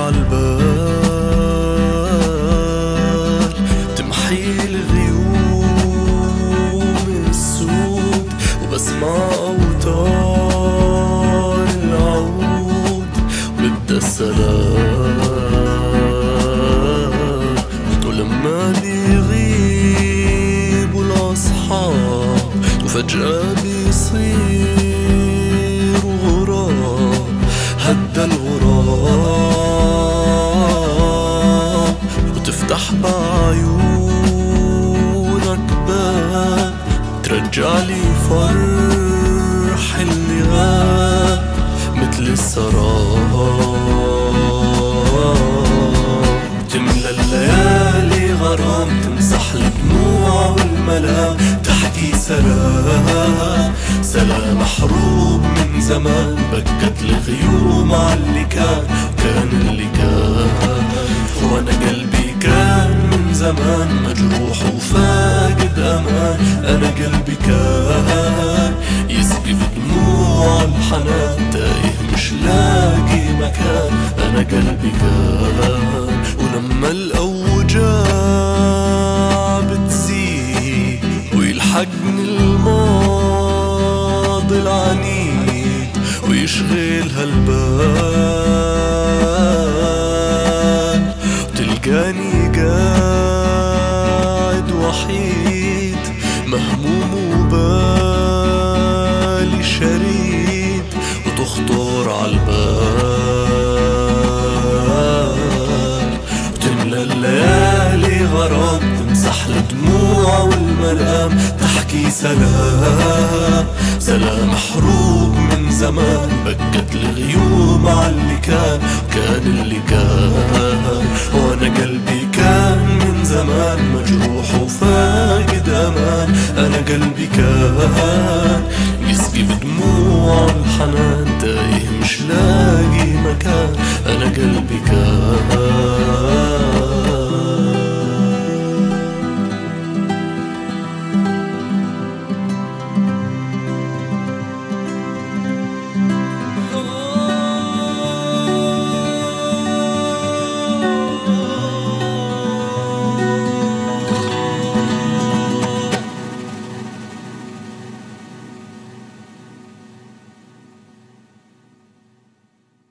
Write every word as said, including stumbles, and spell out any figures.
عالبال، تمحي الغيوم السود وبسمع أوتار العود وببدأ السلام. ولما بيغيبوا الأصحاب وفجأة بيصيروا غراب، هدى الغراب وتفتح بعيونك باب، ترجع لي فرح اللي غاب مثل السراب. تملى الليالي غرام، تمسح الدموع والملام، تحكي سلام سلام محروب من زمان. بكت الغيوم عاللي كان كان اللي كان، وانا قلبي كان من زمان مجروح وفاقد امان. انا قلبي كان يسقي بدموع الحنان، تايه مش لاقي مكان. انا قلبي كان ولما الاوجاع بتزيد ويلحقني الماضي العنيد ويشغل هالبال، تلقاني قاعد وحيد مهموم وبالي شريد وتخطر عالبال. وتملى الليالي غرام، تمسح الدموع والملام، تحكي سلام سلام محروب من زمان. بكت الغيوم عاللي كان كان اللي كان، وانا قلبي كان من زمان مجروح وفاقد امان. انا قلبي كان يسقي بدموع الحنان، تايه مش لاقي